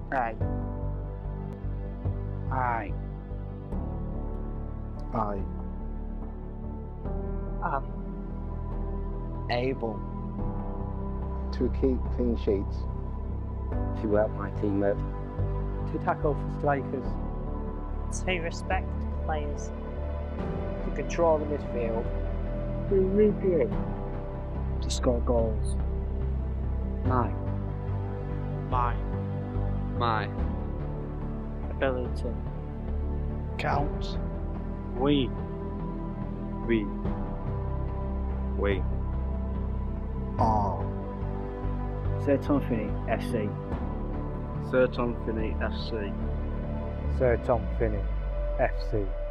I. I. I. Am. Able. To keep clean sheets. To help my team out. To tackle for strikers. To respect players. To control the midfield. To mediate. To score goals. My. Ability. Count. We. We. R. Sir Tom Finney, FC. Sir Tom Finney, FC. Sir Tom Finney, FC.